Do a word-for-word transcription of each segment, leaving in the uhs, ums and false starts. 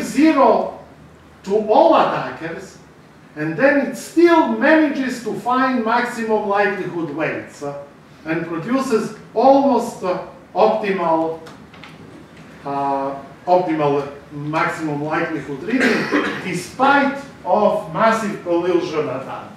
zero to all attackers, and then it still manages to find maximum likelihood weights uh, and produces almost uh, optimal, uh, optimal maximum likelihood reading despite of massive collision attack.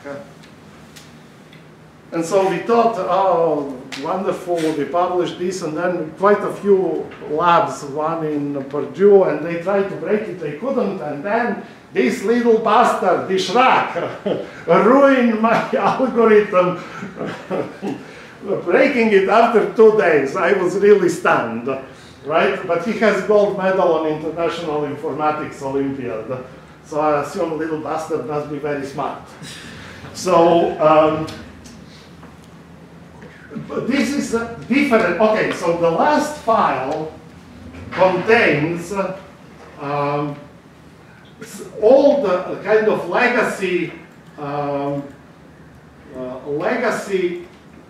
And so we thought, oh, wonderful, we published this, and then quite a few labs, one in Purdue, and they tried to break it, they couldn't, and then this little bastard, Dishrak, ruined my algorithm, breaking it after two days. I was really stunned, right? But he has gold medal on International Informatics Olympiad, so I assume little bastard must be very smart. So, um, but this is uh, different. Okay, so the last file contains uh, um, all the kind of legacy, um, uh, legacy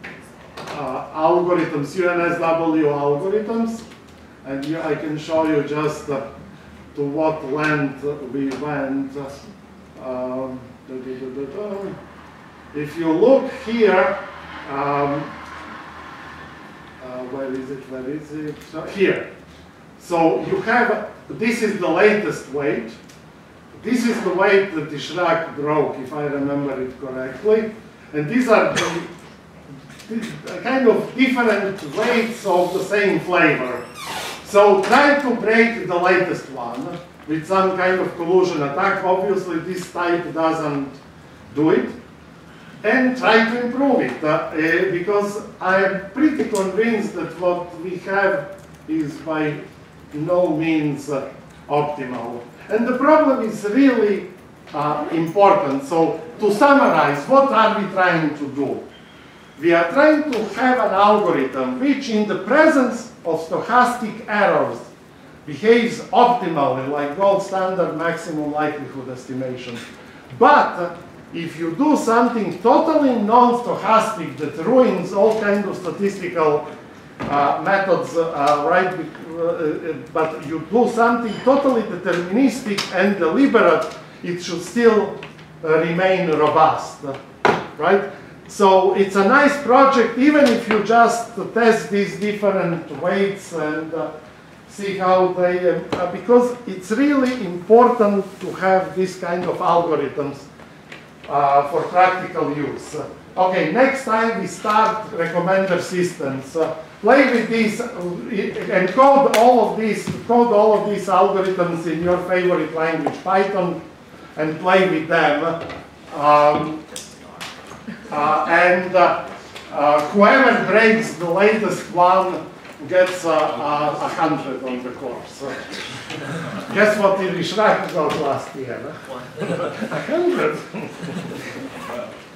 uh, algorithms, U N S W algorithms, and here I can show you just uh, to what length we went. Um, da, da, da, da, da. If you look here. Um, Uh, where is it, where is it? So here. So you have, this is the latest weight. This is the weight that Dishrak broke, if I remember it correctly. And these are the, the kind of different weights of the same flavor. So try to break the latest one with some kind of collusion attack. Obviously this type doesn't do it. And try to improve it, uh, uh, because I am pretty convinced that what we have is by no means uh, optimal. And the problem is really uh, important. So to summarize, what are we trying to do? We are trying to have an algorithm which in the presence of stochastic errors behaves optimally, like gold standard maximum likelihood estimation. But uh, if you do something totally non-stochastic that ruins all kinds of statistical uh, methods, uh, right? Uh, but you do something totally deterministic and deliberate, it should still uh, remain robust, right? So it's a nice project, even if you just test these different weights and uh, see how they, uh, because it's really important to have this kind of algorithms Uh, for practical use. Uh, okay, next time we start recommender systems. Uh, play with these uh, and code all of these, code all of these algorithms in your favorite language, Python, and play with them. Um, uh, and uh, uh, whoever breaks the latest one gets a uh, uh, hundred on the course. Uh, guess what Dishrak got last year? A hundred.